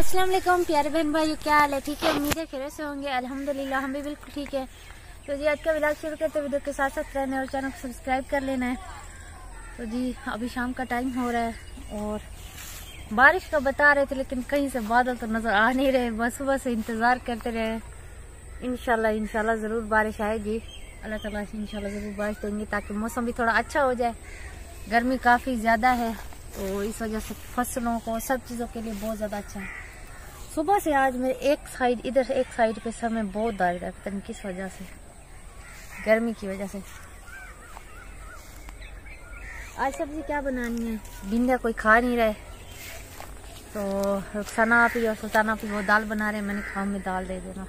अस्सलाम वालेकुम प्यारे बहन भाई, क्या हाल है? ठीक है, उम्मीद है खैर से होंगे। अल्हम्दुलिल्लाह हम भी बिल्कुल ठीक है। तो जी आज का व्लॉग शुरू करते वीडियो के साथ साथ रहने और चैनल को सब्सक्राइब कर लेना है। तो जी अभी शाम का टाइम हो रहा है और बारिश का बता रहे थे लेकिन कहीं से बादल तो नजर आ नहीं रहे। बस सुबह से इंतजार करते रहे। इंशाल्लाह जरूर बारिश आएगी। अल्लाह ताला से इंशाल्लाह जरूर बारिश देंगे ताकि मौसम भी थोड़ा अच्छा हो जाए। गर्मी काफी ज्यादा है तो इस वजह से फसलों को सब चीजों के लिए बहुत ज्यादा अच्छा है। सुबह से आज मेरे एक साइड इधर एक साइड पे सर में बहुत दर्द है, पता नहीं किस वजह से, गर्मी की वजह से। आज सब्जी क्या बनानी है? भिंडिया कोई खा नहीं रहे तो रुखसाना आपी और सुल्ताना आपी वो दाल बना रहे हैं। मैंने कहा में दाल दे देना।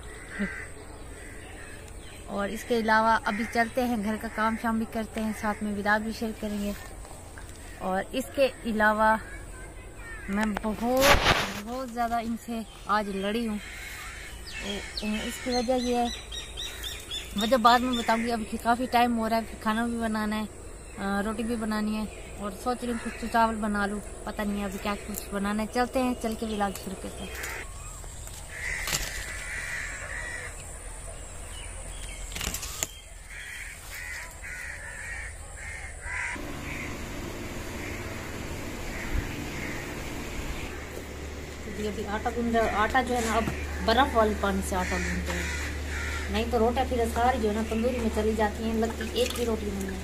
और इसके अलावा अभी चलते हैं, घर का काम शाम भी करते हैं, साथ में व्लॉग भी शेयर करेंगे। और इसके अलावा मैं बहुत ज़्यादा इनसे आज लड़ी हूँ। तो इसकी वजह ये है, वजह बाद में बताऊंगी। अभी काफ़ी टाइम हो रहा है, फिर खाना भी बनाना है, रोटी भी बनानी है और सोच रही हूँ कुछ चावल बना लूँ। पता नहीं अभी क्या कुछ बनाना है। चलते हैं, चल के व्लॉग शुरू करते हैं। अभी आटा गूंद, आटा जो है ना अब बर्फ वाले पानी से आटा गूंदते हैं, नहीं तो रोटियां फिर सारी जो है ना तंदूरी में चली जाती हैं, लगती एक भी रोटी नहीं है।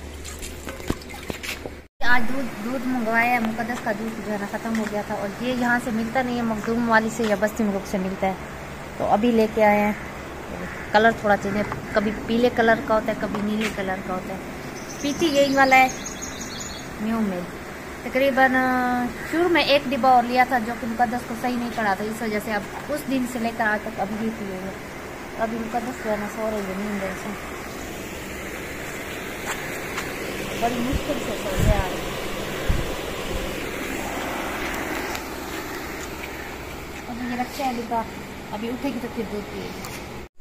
आज दूध मंगवाया है, मुकद्दस का दूध जो है ना ख़त्म हो गया था और ये यहाँ से मिलता नहीं है, मखदूम वाली से या बस्ती मुल्क से मिलता है। तो अभी लेके आए हैं। कलर थोड़ा चेंज है, कभी पीले कलर का होता है, कभी नीले कलर का होता है। पीती यही वाला है न्यू मिल्क। तकरीबन शुरू में एक डिब्बा और लिया था जो कि मुकद्दस को सही नहीं पड़ा था, इस वजह से अब उस दिन से लेकर आज तक अभी भी पिए हुए। अभी मुकद्दस जो है ना सो रही है नींद से, बड़ी मुश्किल से सो गया। अभी ये रखे हैं डिब्बा, अभी उठेगी तो फिर दूध पिएगी।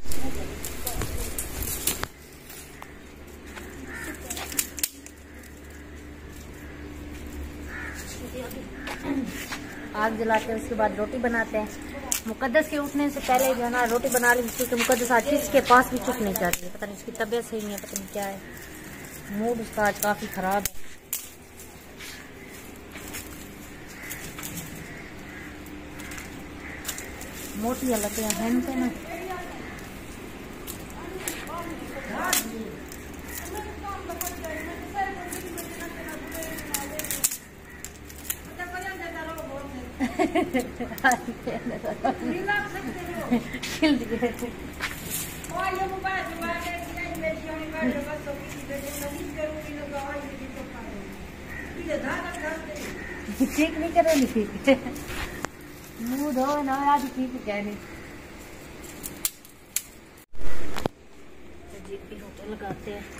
आग जलाते हैं, उसके बाद रोटी बनाते हैं। मुकद्दस के उठने से पहले जो है ना रोटी बना ली, क्योंकि मुकद्दस आज किसके पास भी चुप नहीं चाहती है। पता नहीं उसकी तबीयत सही नहीं है, पता नहीं क्या है, मूड उसका आज काफी खराब है। मोटी हालत है तो ना। ठीक नहीं करेगी मुँह धो ना आज ठीक कहने। होटल लगाते हैं।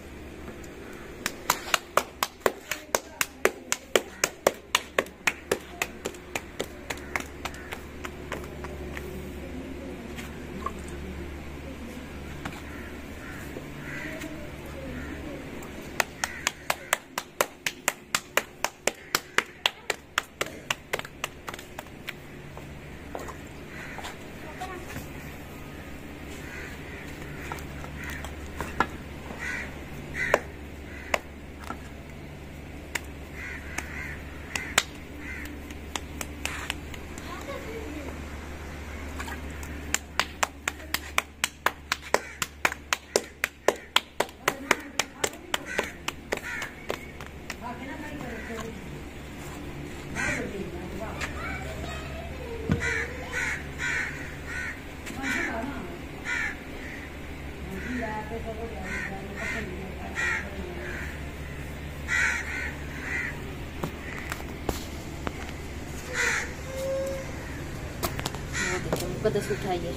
मुकद्दस उठाइए।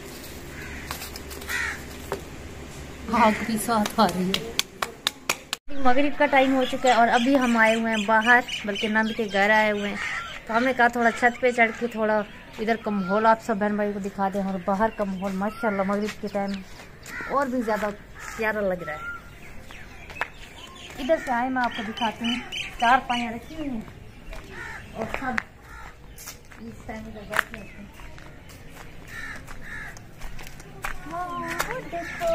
आग की साथ आ रही है। मगरिब का टाइम हो चुका है और अभी हम आए हुए हैं बाहर, बल्कि नंद के घर आए हुए हैं। तो हमने कहा थोड़ा छत पे चढ़ के थोड़ा इधर का माहौल आप सब बहन भाई को दिखा दें। और बाहर का माहौल माशाल्लाह मगरिब के टाइम और भी ज़्यादा प्यारा लग रहा है। इधर से आए मैं आपको दिखाती हूँ, 4 पाइयाँ रखी हुई हैं और सब इस टाइम इधर बैठे हैं। देखो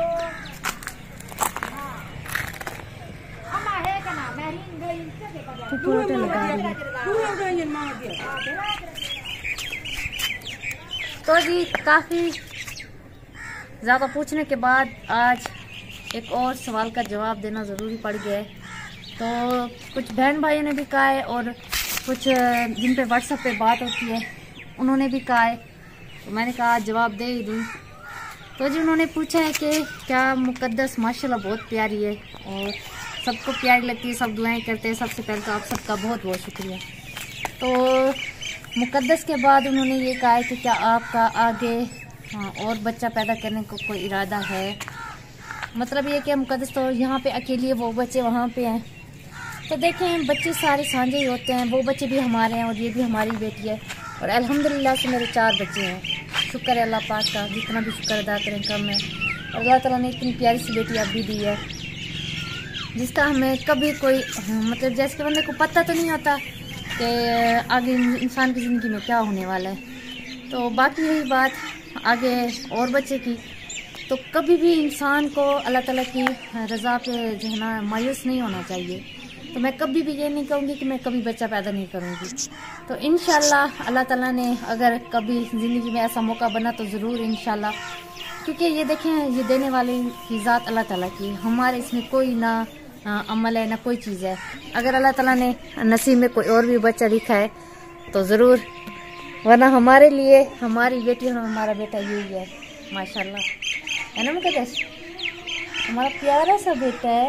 तो जी काफ़ी ज़्यादा पूछने के बाद आज एक और सवाल का जवाब देना ज़रूरी पड़ गया है। तो कुछ बहन भाइयों ने भी कहा है और कुछ जिन पे व्हाट्सएप पे बात होती है उन्होंने भी कहा है, तो मैंने कहा जवाब दे ही दूँ। तो जी उन्होंने पूछा है कि क्या मुकद्दस माशाल्लाह बहुत प्यारी है और सबको प्यारी लगती है, सब दुआएं करते हैं। सबसे पहले तो आप सबका बहुत बहुत शुक्रिया। तो मुकद्दस के बाद उन्होंने ये कहा है कि क्या आपका आगे और बच्चा पैदा करने को कोई इरादा है। मतलब ये कि मुकद्दस तो यहाँ पे अकेली है, वो बच्चे वहाँ पे हैं। तो देखें बच्चे सारे साझे ही होते हैं, वो बच्चे भी हमारे हैं और ये भी हमारी बेटी है। और अल्हम्दुलिल्लाह से मेरे 4 बच्चे हैं। शुक्र है अल्लाह पाक का, जितना भी शुक्र अदा करें कम है। और अल्लाह ताला ने इतनी प्यारी सी बेटी अब भी दी है जिसका हमें कभी कोई मतलब जैसे कि बंदे को पता तो नहीं होता कि आगे इंसान की ज़िंदगी में क्या होने वाला है। तो बाकी यही बात आगे और बच्चे की, तो कभी भी इंसान को अल्लाह ताला की रज़ा पे जो है ना मायूस नहीं होना चाहिए। तो मैं कभी भी ये नहीं कहूँगी कि मैं कभी बच्चा पैदा नहीं करूँगी। तो इंशाल्लाह अल्लाह ताला ने अगर कभी ज़िंदगी में ऐसा मौका बना तो ज़रूर इंशाल्लाह, क्योंकि ये देखें ये देने वाली की ज़ात अल्लाह ताला की, हमारे इसमें कोई ना अमल है ना कोई चीज़ है। अगर अल्लाह ताला ने नसीब में कोई और भी बच्चा लिखा है तो ज़रूर, वरना हमारे लिए हमारी बेटी और हमारा बेटा यही है माशाल्लाह, है ना मुकद्दस? हमारा प्यारा सा बेटा है।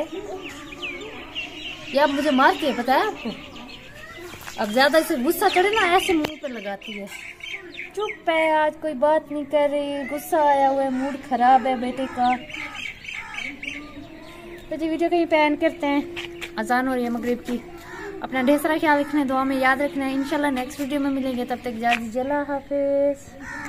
या मुझे मारती है, पता है आपको? अब ज़्यादा इसे गुस्सा चढ़े ना ऐसे मुंह पे लगाती है। चुप है, आज कोई बात नहीं कर रही, गुस्सा आया हुआ है, मूड खराब है बेटे का। तो जी वीडियो कहीं पे एंड करते हैं, अजान हो रही है मगरिब की। अपना ढेर सारा ख्याल रखना है, दुआ में याद रखना है। इंशाल्लाह नेक्स्ट वीडियो में मिलेंगे, तब तक इजाज़त दीजिए, अल्लाह हाफिज़।